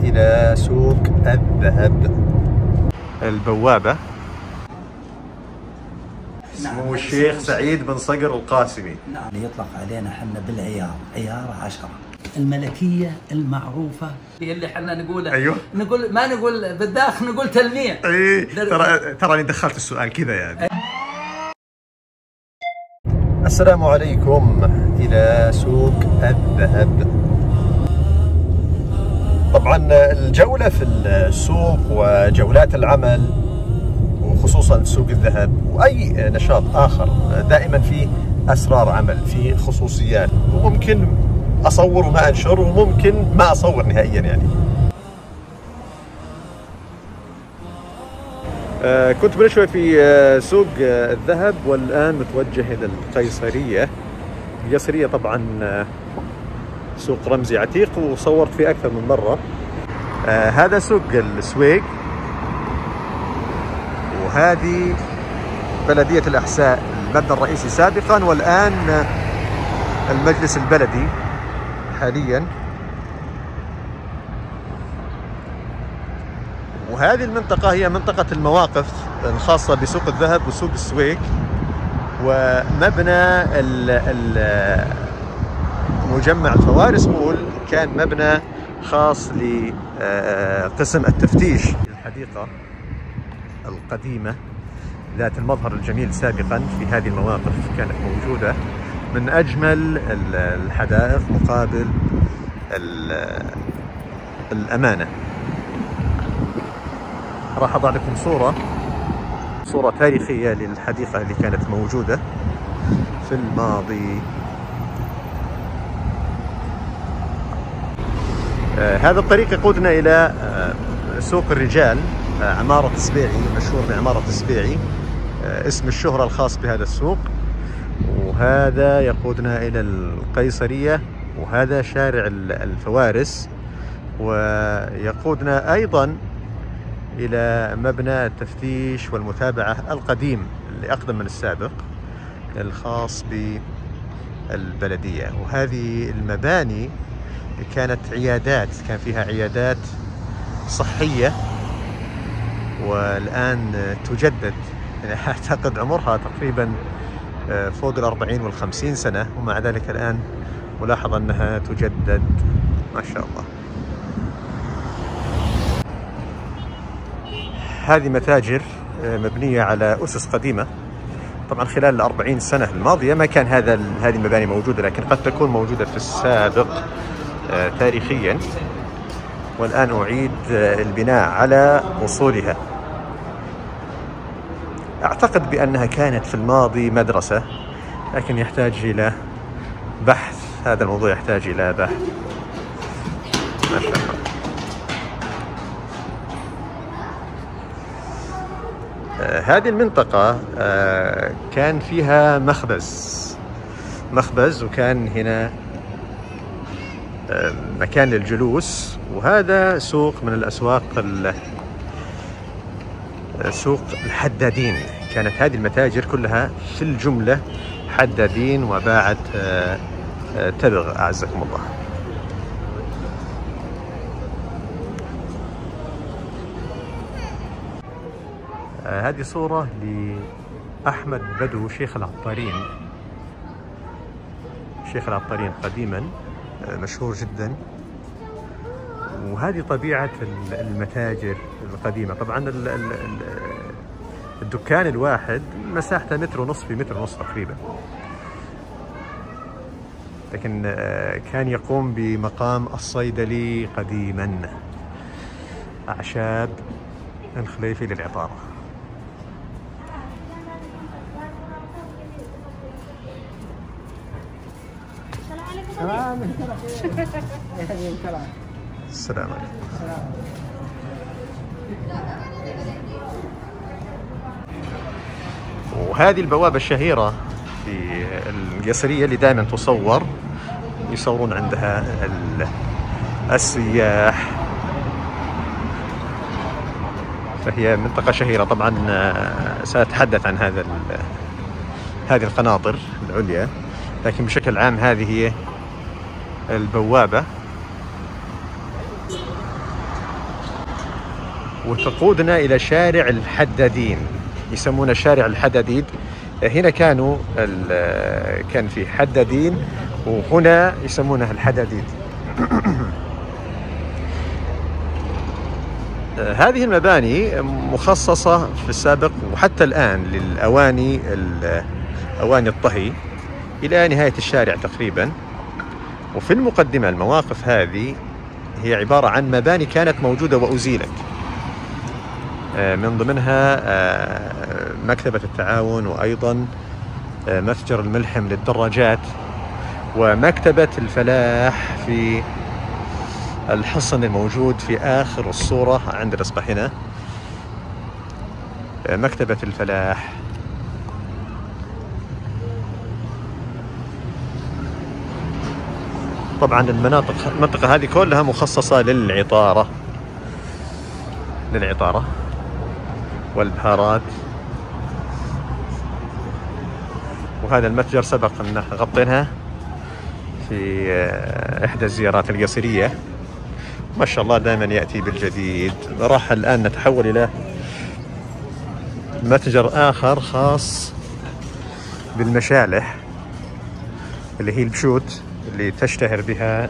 إلى سوق الذهب. البوابة سمو الشيخ سعيد بن صقر القاسمي. نعم، يطلق علينا حنا بالعيار، عيار 10 الملكية المعروفة اللي حنا نقولها. أيوه، نقول ما نقول بالداخل، نقول تلميع. اي ترى دخلت السؤال كذا يعني. السلام عليكم، إلى سوق الذهب. طبعا الجولة في السوق وجولات العمل وخصوصا سوق الذهب وأي نشاط آخر دائما فيه أسرار عمل، فيه خصوصيات، وممكن أصور وما أنشر وممكن ما أصور نهائيا يعني. كنت من شوي في سوق الذهب والآن متوجه إلى القيصرية. القيصرية طبعا سوق رمزي عتيق وصورت فيه أكثر من مرة. هذا سوق السويق، وهذه بلدية الأحساء، المبنى الرئيسي سابقا والآن المجلس البلدي حاليا. وهذه المنطقة هي منطقة المواقف الخاصة بسوق الذهب وسوق السويق. ومبنى مجمع الفوارس مول كان مبنى خاص لقسم التفتيش. الحديقة القديمة ذات المظهر الجميل سابقا في هذه المواقف كانت موجودة، من أجمل الحدائق مقابل الأمانة. راح أضع لكم صورة تاريخية للحديقة اللي كانت موجودة في الماضي. هذا الطريق يقودنا إلى سوق الرجال، عمارة السبيعي، مشهور بعمارة السبيعي، اسم الشهرة الخاص بهذا السوق. وهذا يقودنا إلى القيصرية، وهذا شارع الفوارس، ويقودنا أيضا إلى مبنى التفتيش والمتابعة القديم اللي أقدم من السابق الخاص بالبلدية. وهذه المباني كانت عيادات، كان فيها عيادات صحية، والآن تجدد. يعني أعتقد عمرها تقريبا فوق 40 و50 سنة، ومع ذلك الآن ملاحظ أنها تجدد ما شاء الله. هذه متاجر مبنية على أسس قديمة. طبعا خلال 40 سنة الماضية ما كان هذه المباني موجودة، لكن قد تكون موجودة في السابق تاريخيا، والآن أعيد البناء على أصولها. أعتقد بأنها كانت في الماضي مدرسة، لكن يحتاج إلى بحث. هذا الموضوع يحتاج إلى بحث. ما شاء الله. هذه المنطقة كان فيها مخبز، وكان هنا مكان للجلوس. وهذا سوق من الأسواق، سوق الحدادين. كانت هذه المتاجر كلها في الجملة حدادين وباعة تبغ، أعزكم الله. هذه صورة لأحمد بدو شيخ العطارين. شيخ العطارين قديما مشهور جدا. وهذه طبيعة المتاجر القديمة. طبعا الدكان الواحد مساحته 1.5 متر في 1.5 متر تقريبا، لكن كان يقوم بمقام الصيدلي قديما. أعشاب الخليفي للعطارة. السلام عليكم. وهذه البوابة الشهيرة في القيصرية اللي دائما يصورون عندها السياح، فهي منطقة شهيرة. طبعا سأتحدث عن هذه القناطر العليا، لكن بشكل عام هذه هي البوابة. وتقودنا إلى شارع الحدادين، يسمونه شارع الحداديد. هنا كان في حدادين، وهنا يسمونها الحداديد. هذه المباني مخصصة في السابق وحتى الآن للأواني، أواني الطهي إلى نهاية الشارع تقريبا. وفي المقدمة المواقف هذه هي عبارة عن مباني كانت موجودة وأزيلت، من ضمنها مكتبة التعاون، وأيضا متجر الملحم للدراجات، ومكتبة الفلاح في الحصن الموجود في آخر الصورة عند الإصبع هنا، مكتبة الفلاح. طبعا المنطقة هذه كلها مخصصة للعطارة والبهارات. وهذا المتجر سبق أن غطيناه في إحدى الزيارات القصرية، ما شاء الله دائما يأتي بالجديد. راح الآن نتحول إلى متجر آخر خاص بالمشالح اللي هي البشوت اللي تشتهر بها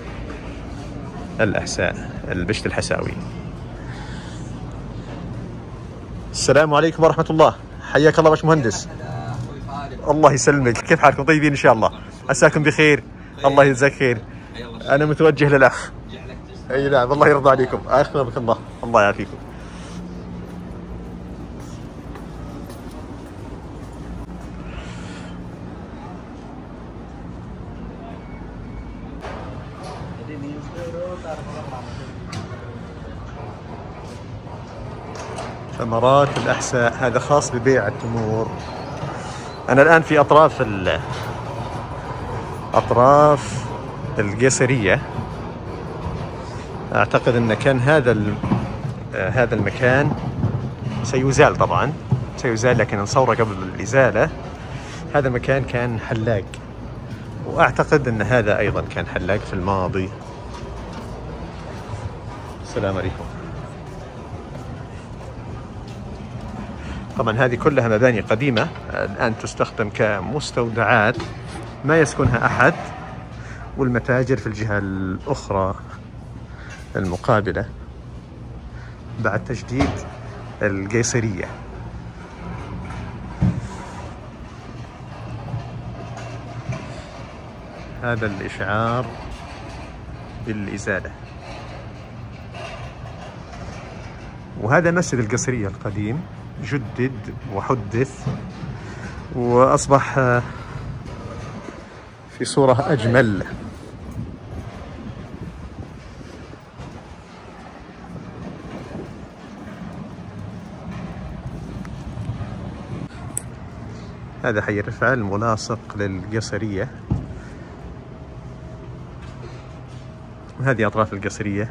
الأحساء، البشت الحساوي. السلام عليكم ورحمة الله، حياك الله باشمهندس. الله يسلمك، كيف حالكم؟ طيبين إن شاء الله؟ عساكم بخير، الله يجزاك خير. أنا متوجه للأخ. أي نعم، الله يرضى عليكم، أكرمك الله، الله يعافيكم. ثمرات الأحساء، هذا خاص ببيع التمور. أنا الآن في أطراف القيصرية. أعتقد أن كان هذا المكان سيزال، طبعا سيزال، لكن نصوره قبل الإزالة. هذا المكان كان حلاق، وأعتقد أن هذا أيضا كان حلاق في الماضي. السلام عليكم. طبعا هذه كلها مباني قديمة الآن تستخدم كمستودعات ما يسكنها أحد، والمتاجر في الجهة الأخرى المقابلة بعد تجديد القيصرية. هذا الإشعار بالإزالة. وهذا مسجد القصرية القديم، جدد وحدث وأصبح في صورة أجمل. هذا حي الرفعة الملاصق للقصرية، وهذه أطراف القصرية.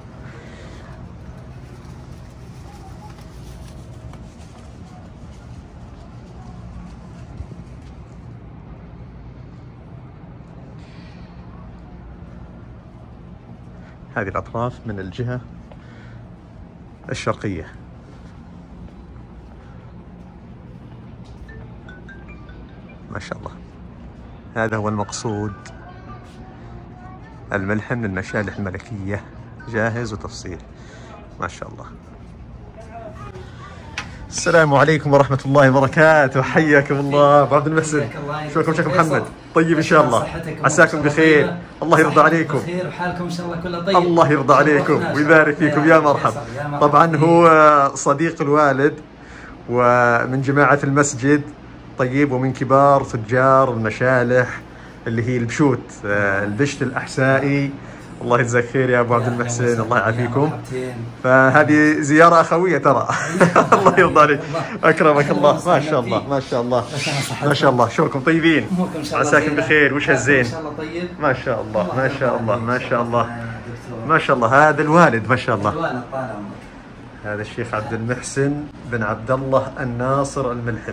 هذه الأطراف من الجهة الشرقية. ما شاء الله، هذا هو المقصود. الملحم للمشالح الملكية جاهز وتفصيل، ما شاء الله. السلام عليكم ورحمة الله وبركاته، حياكم الله أبو عبد المحسن. شلونكم شيخ محمد؟ طيب إن شاء الله، عساكم بخير، الله يرضى عليكم. بخير وحالكم إن شاء الله كله طيب. الله يرضى عليكم ويبارك فيكم، يا مرحبا. طبعا هو صديق الوالد ومن جماعة المسجد، طيب، ومن كبار تجار المشالح اللي هي البشوت، البشت الأحسائي. الله يجزاك خير يا ابو عبد المحسن، الله يعافيكم. فهذه زياره اخويه ترى. الله يرضى عليك، اكرمك الله. ما شاء الله ما شاء الله ما شاء الله. شلونكم؟ طيبين؟ عساكم بخير. وش هالزين؟ ما شاء الله ما شاء الله ما شاء الله ما شاء الله. هذا الوالد ما شاء الله، هذا الشيخ عبد المحسن بن عبد الله الناصر الملحم،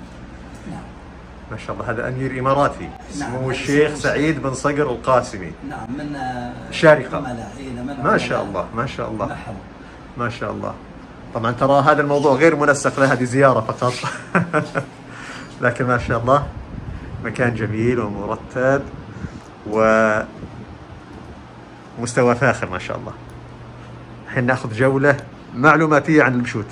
ما شاء الله. هذا أمير إماراتي اسمه الشيخ سعيد بن صقر القاسمي. نعم، من شارقة. ما شاء الله ما شاء الله ما شاء الله ما شاء الله. طبعا ترى هذا الموضوع غير منسق له، هذه زيارة فقط. لكن ما شاء الله مكان جميل ومرتب ومستوى فاخر ما شاء الله. الحين ناخذ جولة معلوماتية عن المشوت.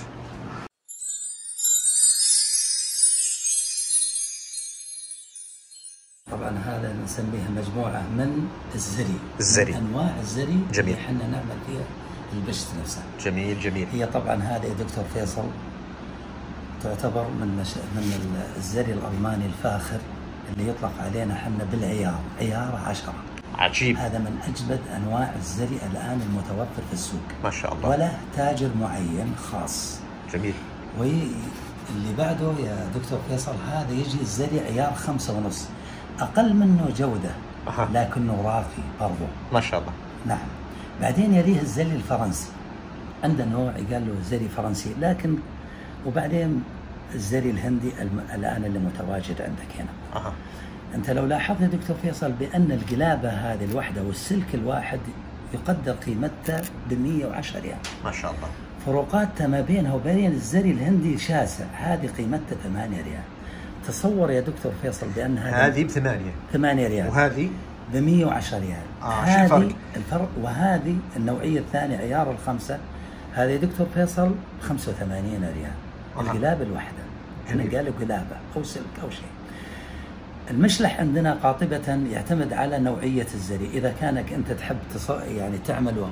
طبعا هذا نسميها مجموعة من الزري. من أنواع الزري. جميل. اللي احنا نعمل فيها البشت نفسها. جميل جميل. هي طبعا هذا يا دكتور فيصل تعتبر من الزري الألماني الفاخر اللي يطلق علينا احنا بالعيار، عيار 10. عجيب. هذا من أجمد أنواع الزري الآن المتوفر في السوق ما شاء الله، وله تاجر معين خاص. جميل. واللي بعده يا دكتور فيصل هذا يجي الزري عيار 5.5، أقل منه جودة لكنه راقي برضه ما شاء الله. نعم. بعدين يليه الزري الفرنسي، عنده نوع يقال له زري فرنسي، لكن وبعدين الزري الهندي الآن اللي متواجد عندك هنا. أنت لو لاحظت يا دكتور فيصل بأن القلابة هذه الوحدة والسلك الواحد يقدر قيمته ب 110 ريال ما شاء الله. فروقات ما بينها وبين الزري الهندي شاسع، هذه قيمتها 8 ريال. تصور يا دكتور فيصل بأن هذه ب8 ريال وهذه ب 110 ريال. هذه الفرق. وهذه النوعية الثانية عيار ال5 هذا يا دكتور فيصل 85 ريال. القلابة الواحدة، احنا قالوا قلابة أو سلك أو شيء. المشلح عندنا قاطبة يعتمد على نوعية الزري. إذا كانك أنت تحب يعني تعمل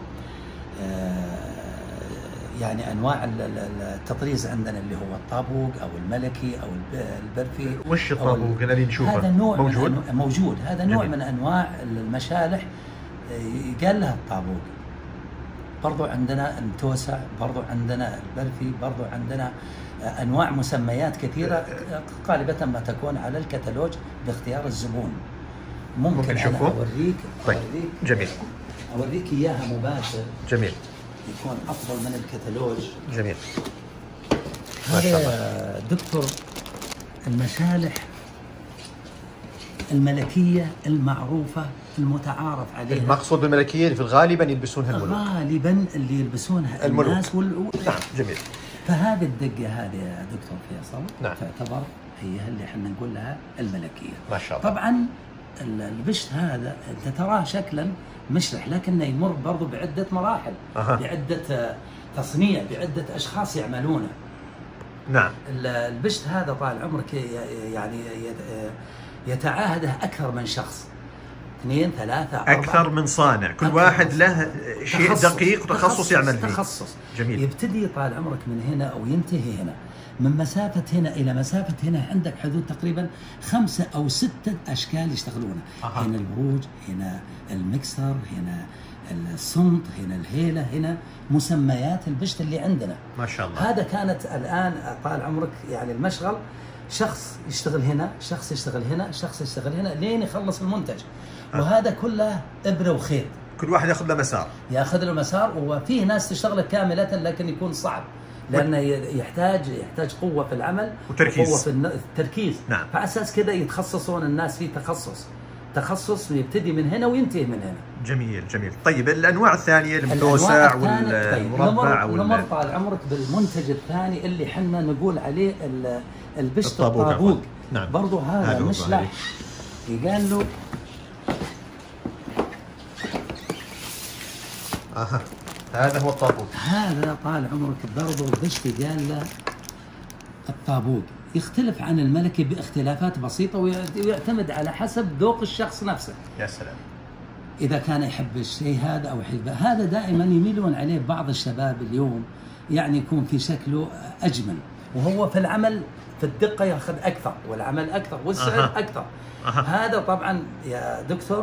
يعني أنواع التطريز عندنا اللي هو الطابوق أو الملكي أو البرفي. وش الطابوق اللي نشوفه؟ هذا نوع موجود. هذا نوع جميل. من أنواع المشالح قال لها الطابوق. برضو عندنا التوسع، برضو عندنا البرفي، برضو عندنا أنواع مسميات كثيرة غالبا ما تكون على الكتالوج باختيار الزبون. ممكن أنا أوريك. طيب. جميل. أوريك إياها مباشر. جميل. يكون أفضل من الكتالوج. جميل. ما شاء الله. دكتور المشالح الملكية المعروفة المتعارف عليها. المقصود بالملكية اللي في الغالبا يلبسونها الملوك. غالبا اللي يلبسونها الناس نعم. جميل. فهذه الدقة هذه يا دكتور فيصل نعم. تعتبر هي اللي احنا نقول لها الملكية. ما شاء الله. طبعا البشت هذا انت تراه شكلا مشلح لكنه يمر برضو بعدة مراحل. بعدة تصنيع، بعدة أشخاص يعملونه. نعم. البشت هذا طال عمرك يعني يتعاهده أكثر من شخص، 2 3 4 أكثر من صانع، كل واحد له شيء دقيق وتخصص يعمل فيه. تخصص. جميل. يبتدي طال عمرك من هنا أو ينتهي هنا، من مسافة هنا إلى مسافة هنا عندك حدود تقريبا 5 أو 6 أشكال يشتغلونه. هنا البروج، هنا المكسر، هنا الصمت، هنا الهيلة، هنا مسميات البشت اللي عندنا. ما شاء الله. هذا كانت الآن طال عمرك يعني المشغل شخص يشتغل هنا، شخص يشتغل هنا، شخص يشتغل هنا لين يخلص المنتج. وهذا كله إبرة وخيط، كل واحد ياخذ له مسار. ياخذ له مسار. وفيه ناس تشتغل كاملة لكن يكون صعب لأنه يحتاج قوة في العمل وتركيز. قوة في التركيز. نعم. فأساس كذا يتخصصون الناس في تخصص يبتدي من هنا وينتهي من هنا. جميل جميل. طيب الأنواع الثانية المتوسع والمربع نمر طال عمرك بالمنتج الثاني اللي حنا نقول عليه البشت الطابوق. نعم. برضو هذا مشلح يقال له هذا هو الطابوق. هذا طال عمرك برضو البشت يقال له الطابوق. يختلف عن الملكي باختلافات بسيطة ويعتمد على حسب ذوق الشخص نفسه. يا سلام. إذا كان يحب الشيء هذا أو يحب هذا، دائما يميلون عليه بعض الشباب اليوم، يعني يكون في شكله أجمل وهو في العمل في الدقة يأخذ أكثر والعمل أكثر والسعر أكثر. هذا طبعا يا دكتور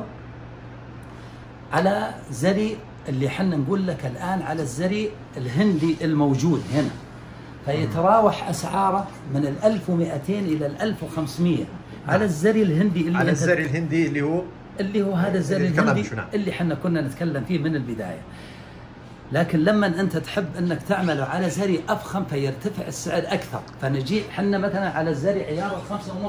على زري اللي حنا نقول لك الآن على الزري الهندي الموجود هنا، فيتراوح أسعاره من 1200 إلى 1500 على الزري الهندي اللي على الزري الهندي اللي هو هذا الزري الهندي اللي حنا كنا نتكلم فيه من البداية. لكن لما أنت تحب أنك تعمله على زري أفخم فيرتفع السعر أكثر، فنجي حنا مثلا على الزري عيار 5.5.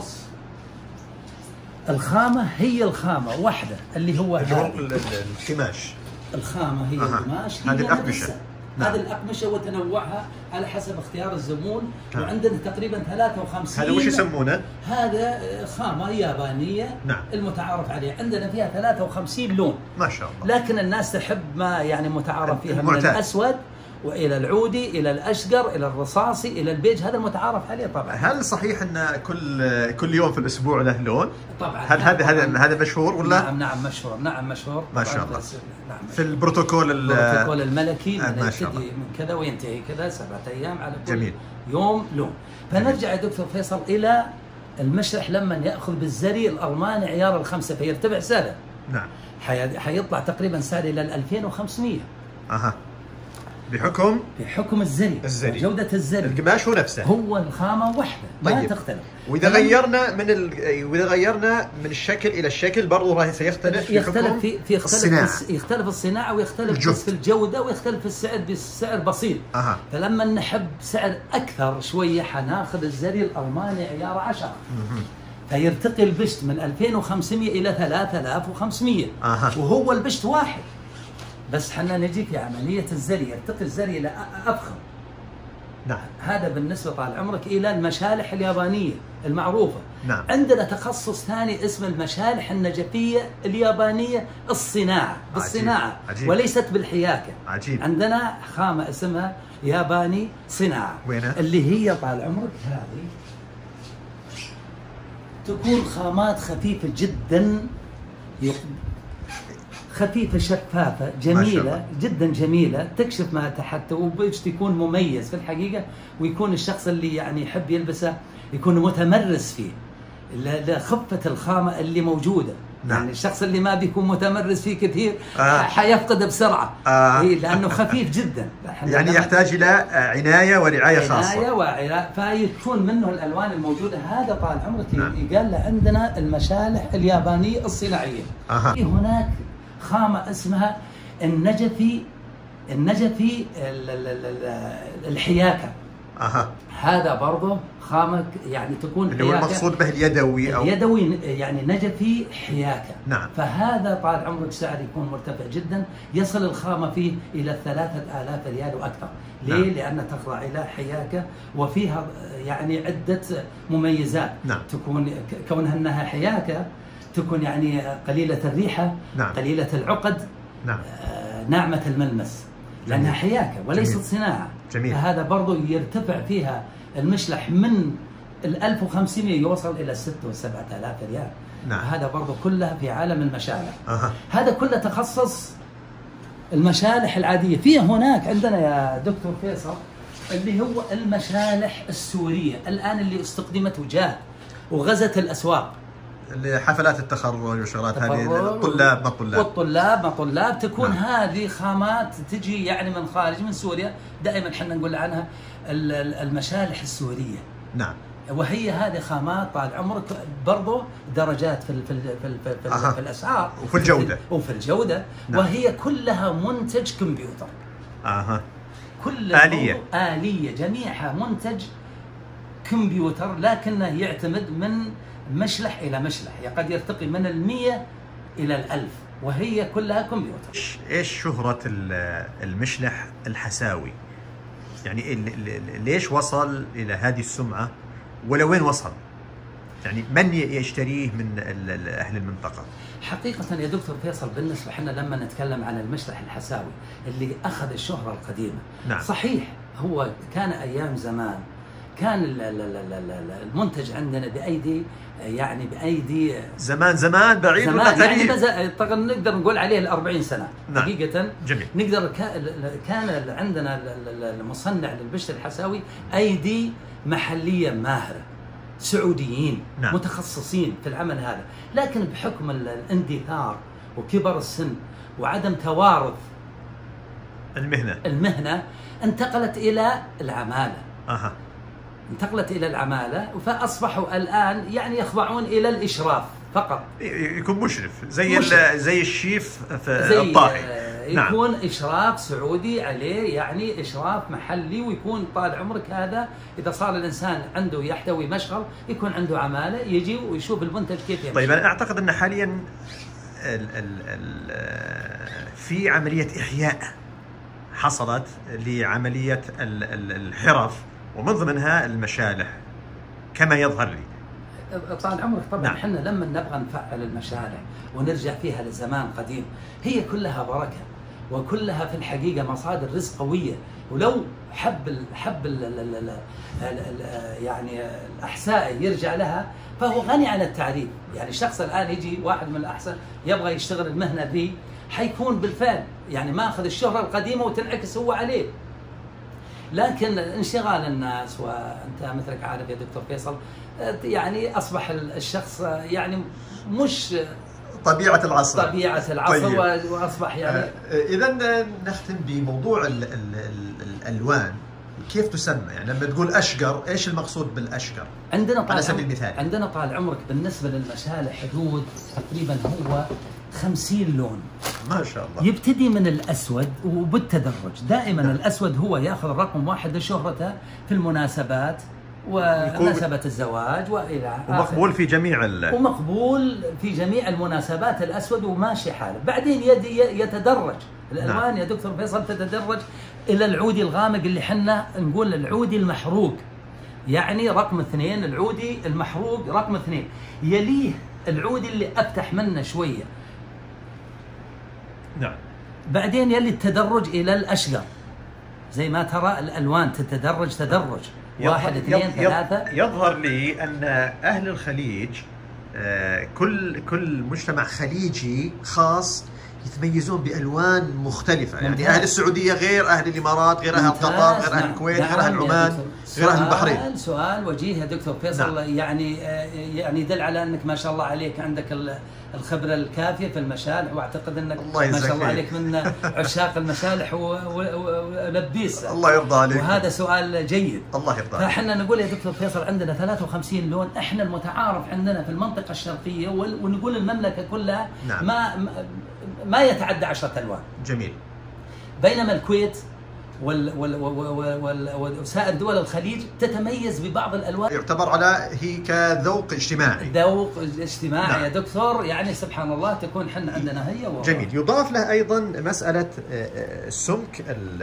الخامة هي الخامة واحدة اللي هو القماش. الخامة هي القماش. هذه الأقمشة. هذه الأقمشة وتنوعها على حسب اختيار الزبون. وعندنا تقريبا 53. هذا وش يسمونه؟ هذا خامة يابانية المتعارف عليها. عندنا فيها 53 لون ما شاء الله. لكن الناس تحب ما يعني متعارف فيها من الأسود والى العودي الى الاشقر الى الرصاصي الى البيج، هذا المتعارف عليه طبعا. هل صحيح ان كل يوم في الاسبوع له لون؟ طبعا. هل هذا مشهور ولا؟ نعم مشهور. نعم مشهور ما شاء الله. نعم في البروتوكول الملكي ما شاء الله من كذا وينتهي كذا 7 أيام على كل جميل. يوم لون. فنرجع يا دكتور فيصل الى المشرح لما ياخذ بالزري الالماني عيار ال5 فيرتفع سعره. نعم. حيطلع تقريبا سعر الى 2500. بحكم الزري. جودة الزري. القماش هو نفسه. هو الخامة واحدة ما تختلف. وإذا غيرنا من الشكل إلى الشكل برضه راح سيختلف. يختلف الصناعة ويختلف في الجودة ويختلف في السعر بسعر بسيط. فلما نحب سعر أكثر شوية حناخذ الزري الألماني عيار 10. فيرتقي البشت من 2500 إلى 3500. وهو البشت واحد. بس حنا نجي في عملية الزري، يرتقي الزري إلى أفخم. نعم. هذا بالنسبة طال عمرك إلى المشالح اليابانية المعروفة. نعم. عندنا تخصص ثاني اسمه المشالح النجفية اليابانية الصناعة، بالصناعة عجيب. وليست بالحياكة. عجيب. عندنا خامة اسمها ياباني صناعة. وينها؟ اللي هي طال عمرك هذه تكون خامات خفيفة جدا، خفيفة شفافة جميلة جدا جميلة، تكشف ما تحت وبيش يكون مميز في الحقيقة، ويكون الشخص اللي يعني يحب يلبسه يكون متمرس فيه لخفة الخامة اللي موجودة. يعني الشخص اللي ما بيكون متمرس فيه كثير حيفقده بسرعة. لأنه خفيف جدا. يعني يحتاج إلى عناية ورعاية خاصة. فيكون منه الألوان الموجودة. هذا طال عمرك يقال له عندنا المشالح اليابانية الصناعية. في هناك خامة اسمها النجفي الحياكة. هذا برضه خامة يعني تكون اللي هو المقصود به اليدوي أو اليدوي، يعني نجفي حياكة. نعم. فهذا طال عمرك سعر يكون مرتفع جدا، يصل الخامة فيه إلى 3000 ريال وأكثر. ليه؟ نعم. لأنها تخضع إلى حياكة وفيها يعني عدة مميزات. نعم. تكون كونها أنها حياكة تكون يعني قليلة الريحة. نعم. قليلة العقد. نعم. ناعمة الملمس. لأنها حياكة وليست صناعة. جميل. فهذا برضو يرتفع فيها المشلح من 1500 يوصل إلى 6 و7 آلاف ريال. نعم. هذا برضو كلها في عالم المشالح. هذا كله تخصص المشالح العادية. في هناك عندنا يا دكتور فيصل اللي هو المشالح السورية الآن اللي استخدمت وجاه وغزت الأسواق. حفلات التخرج وشغلات هذه الطلاب ما طلاب تكون. نعم. هذه خامات تجي يعني من خارج من سوريا، دائما احنا نقول عنها المشالح السورية. نعم. وهي هذه خامات طال عمرك برضو درجات في الأسعار وفي الجودة. نعم. وهي كلها منتج كمبيوتر. كلها آلية جميعها منتج كمبيوتر، لكنه يعتمد من مشلح إلى مشلح، قد يرتقي من 100 إلى 1000، وهي كلها كمبيوتر. إيش شهرة المشلح الحساوي؟ يعني ليش وصل إلى هذه السمعة ولوين وصل؟ يعني من يشتريه من أهل المنطقة؟ حقيقة يا دكتور فيصل بالنسبة حنا لما نتكلم عن المشلح الحساوي اللي أخذ الشهرة القديمة. نعم. صحيح هو كان أيام زمان كان المنتج عندنا بأيدي، يعني بأيدي زمان بعيد ولا قريب؟ يعني نقدر نقول عليه 40 سنة. نعم. حقيقة جميل. نقدر كان عندنا المصنع للبشت الحساوي أيدي محلية ماهرة سعوديين. نعم. متخصصين في العمل هذا، لكن بحكم الاندثار وكبر السن وعدم توارث المهنة انتقلت إلى العمالة. انتقلت إلى العمالة، فأصبحوا الآن يعني يخضعون إلى الإشراف فقط. يكون مشرف زي الشيف في الطاهي. يكون نعم. إشراف سعودي عليه، يعني إشراف محلي، ويكون طال عمرك هذا إذا صار الإنسان عنده يحتوي مشغل يكون عنده عمالة يجي ويشوف المنتج كيف يمشي. طيب أنا أعتقد أن حاليا في عملية إحياء حصلت لعملية الحرف ومن ضمنها المشالح كما يظهر لي. طال عمرك طبعا احنا لما نبغى نفعل المشالح ونرجع فيها لزمان قديم هي كلها بركة وكلها في الحقيقة مصادر رزق قوية، ولو حب يعني الأحسائي يرجع لها فهو غني عن التعريف. يعني الشخص الآن يجي واحد من الأحساء يبغى يشتغل المهنة ذي حيكون بالفعل يعني ماخذ الشهرة القديمة وتنعكس هو عليه، لكن انشغال الناس وانت مثلك عارف يا دكتور فيصل يعني اصبح الشخص يعني مش طبيعة العصر طيب. واصبح يعني اذا نختم بموضوع الالوان، كيف تسمى؟ يعني لما تقول اشقر ايش المقصود بالاشقر؟ عندنا على سبيل المثال عندنا طال عمرك بالنسبة للمشالح حدود تقريبا هو 50 لون ما شاء الله. يبتدي من الأسود وبالتدرج، دائما الأسود هو يأخذ رقم واحد لشهرته في المناسبات ومناسبة الزواج وإلى آخره، ومقبول في جميع ومقبول في جميع المناسبات الأسود وماشي حاله. بعدين يتدرج الألوان يا دكتور فيصل، تتدرج إلى العودي الغامق اللي حنا نقول العودي المحروق، يعني رقم 2، العودي المحروق رقم 2، يليه العودي اللي أفتح منه شوية. نعم. بعدين يلي التدرج إلى الأشقر، زي ما ترى الألوان تتدرج تدرج 1 2 3. يظهر لي أن أهل الخليج كل مجتمع خليجي خاص يتميزون بألوان مختلفة. يعني أهل السعودية غير أهل الإمارات، غير أهل قطر، غير أهل الكويت، غير أهل عمان، غير أهل البحرين. سؤال وجيه يا دكتور فيصل. نعم. يعني يدل على أنك ما شاء الله عليك عندك الخبرة الكافية في المشالح، واعتقد انك ما شاء الله عليك من عشاق المشالح ولبيس. الله يرضى عليك. وهذا سؤال جيد. الله يرضى عليك. فاحنا نقول يا دكتور فيصل عندنا 53 لون، احنا المتعارف عندنا في المنطقة الشرقية ونقول المملكة كلها. نعم. ما يتعدى 10 ألوان. جميل. بينما الكويت وسائر دول الخليج تتميز ببعض الالوان، يعتبر على هي كذوق اجتماعي. ذوق اجتماعي. نعم. يا دكتور يعني سبحان الله تكون حنا عندنا هي جميل. يضاف له ايضا مساله السمك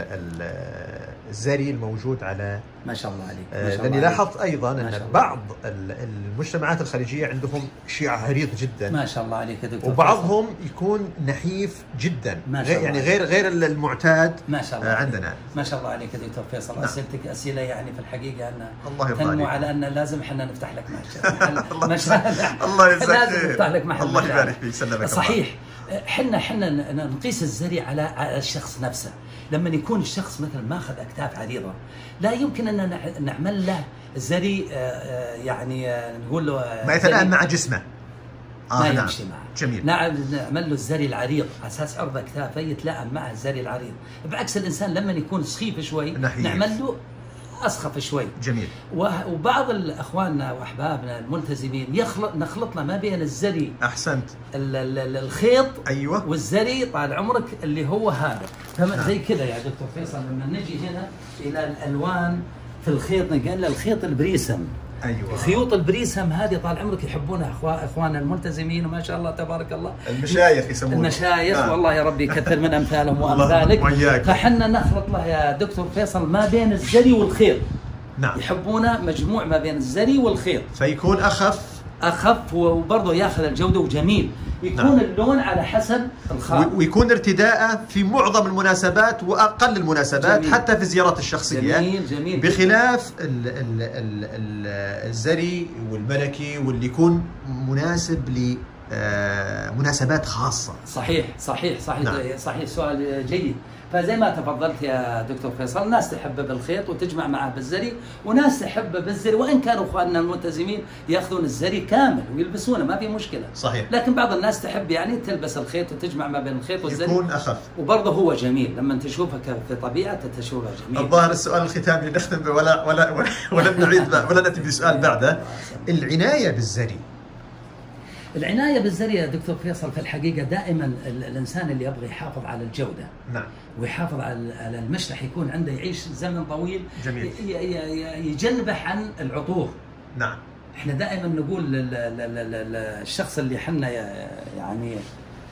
الزري الموجود على ما شاء الله عليك. لاني لاحظت ايضا ان بعض المجتمعات الخليجيه عندهم شيع عريض جدا ما شاء الله عليك يا دكتور، وبعضهم يكون نحيف جدا يعني غير المعتاد ما شاء الله عندنا. ما شاء الله عليك يا دكتور فيصل. نعم. اسئلتك اسئله يعني في الحقيقه ان الله يرضى عليك، تنمو على ان لازم احنا نفتح لك مشاريع. الله يجزاك لازم نفتح لك محل. الله يبارك فيك. سلمك. صحيح. حنا نقيس الزري على الشخص نفسه. لما يكون الشخص مثلا ماخذ اكتاف عريضه لا يمكن ان نعمل له زري يعني نقول له ما يتلائم مع جسمه. ما يمشي معه. جميل. نعمل له الزري العريض على اساس عرض اكتافه يتلائم مع الزري العريض، بعكس الانسان لما يكون سخيف شوي نعمل له اسخف شوي. جميل. وبعض اخواننا واحبابنا الملتزمين نخلط له ما بين الزري، احسنت، الخيط ايوه، والزري طال عمرك اللي هو هذا. زي كذا يا دكتور فيصل لما نجي هنا الى الالوان في الخيط نقول له الخيط البريسم. ايوه. خيوط البريسم هذه طال عمرك يحبونها اخواننا الملتزمين وما شاء الله تبارك الله. المشايخ يسمونها المشايخ. والله يا ربي يكثر من امثالهم وامثالك. فحنا نخلط له يا دكتور فيصل ما بين الزري والخيط. نعم. يحبونه مجموع ما بين الزري والخيط، فيكون اخف وبرضه ياخذ الجوده وجميل. يكون نعم. اللون على حسب الخام، ويكون ارتداءه في معظم المناسبات واقل المناسبات. جميل. حتى في الزيارات الشخصيه. جميل. بخلاف الزري والملكي واللي يكون مناسب لمناسبات خاصه. صحيح. نعم. صحيح. سؤال جيد. فزي ما تفضلت يا دكتور فيصل، ناس تحب بالخيط وتجمع معه بالزري، وناس تحب بالزري، وان كانوا اخواننا الملتزمين ياخذون الزري كامل ويلبسونه ما في مشكله. صحيح. لكن بعض الناس تحب يعني تلبس الخيط وتجمع ما بين الخيط والزري، يكون اخف، وبرضه هو جميل لما تشوفه في طبيعته تشوفه جميل. الظاهر السؤال الختامي نختم به ولا نعيد ولا ناتي بسؤال بعده. العنايه بالزري. العناية بالزري يا دكتور فيصل في الحقيقة دائما الإنسان اللي يبغى يحافظ على الجودة. نعم. ويحافظ على المشلح يكون عنده يعيش زمن طويل. جميل. يجنبح عن العطور. نعم. احنا دائما نقول للشخص اللي حنا يعني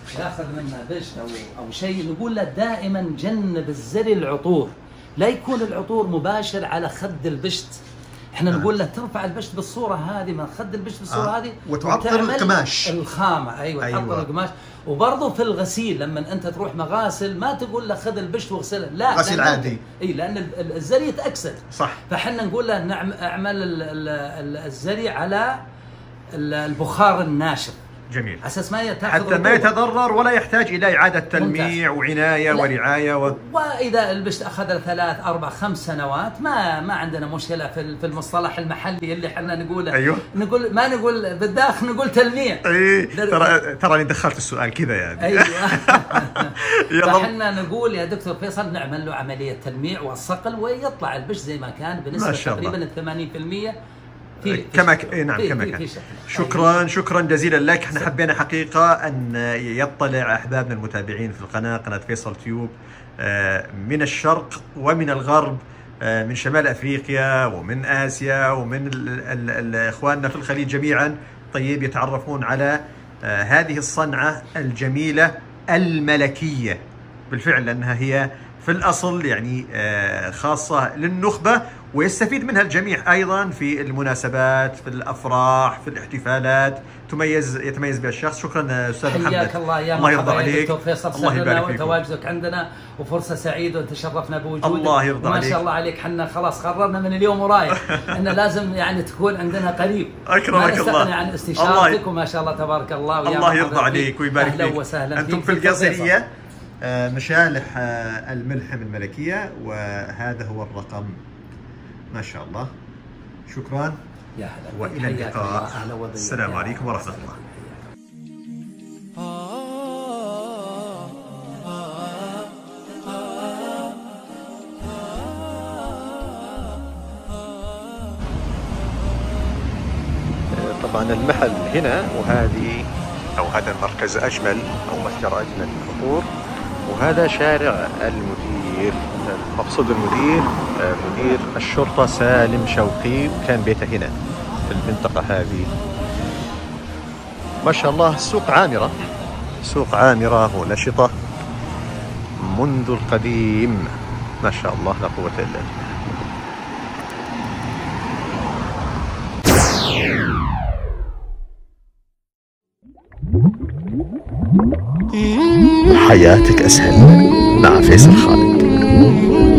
ياخذ منها بشت او شيء، نقول له دائما جنب الزري العطور، لا يكون العطور مباشر على خد البشت. احنا نقول له ترفع البشت بالصوره هذه، من خد البشت بالصوره هذه وتعطر القماش الخامه. ايوه تعطر القماش. وبرضه في الغسيل لما انت تروح مغاسل ما تقول له خذ البشت واغسله، لا غسيل عادي. اي لان الزري يتاكسد. صح. فاحنا نقول له اعمل الزري على البخار الناشف. جميل. اساس ما حتى ما يتضرر ولا يحتاج الى اعاده تلميع وعنايه ورعايه واذا البشت اخذ 3 4 5 سنوات ما عندنا مشكله في المصطلح المحلي اللي احنا نقوله. ايوه. نقول ما نقول بالداخل، نقول تلميع. اي ترى دخلت السؤال كذا يعني. ايوه. فاحنا نقول يا دكتور فيصل نعمل له عمليه تلميع والصقل ويطلع البشت زي ما كان بنسبه تقريبا 80%. كما نعم كما كان. شكرا جزيلا لك. احنا حبينا حقيقه ان يطلع احبابنا المتابعين في قناه فيصل تيوب من الشرق ومن الغرب، من شمال افريقيا ومن اسيا ومن اخواننا في الخليج جميعا، طيب يتعرفون على هذه الصنعه الجميله الملكيه بالفعل، لانها هي في الاصل يعني خاصه للنخبه، ويستفيد منها الجميع ايضا في المناسبات، في الافراح، في الاحتفالات يتميز بها الشخص. شكرا استاذ محمد. حياك الله يا الله يرضى عليك. دكتور فيصل، الله يبارك فيك. وتواجدك عندنا وفرصه سعيده وتشرفنا بوجودك. الله يرضى عليك. ما شاء الله عليك. حنا خلاص قررنا من اليوم ورايح ان لازم يعني تكون عندنا قريب. اكرمك الله. عن استشارتك وما شاء الله تبارك الله. الله يرضى عليك ويبارك فيك. اهلا وسهلا. انتم في القصريه مشالح الملحم الملكيه، وهذا هو الرقم. ما شاء الله. شكرا يا هلا والى اللقاء. السلام عليكم ورحمه الله. طبعا المحل هنا، وهذه او هذا المركز اجمل او متجر اجمل للعطور، وهذا شارع المدير، مقصود المدير مدير الشرطة سالم شوقي، وكان بيته هنا في المنطقة هذه. ما شاء الله سوق عامرة، سوق عامرة ونشطة منذ القديم. ما شاء الله لا قوة إلا بالله. حياتك أسهل مع فيصل خالد.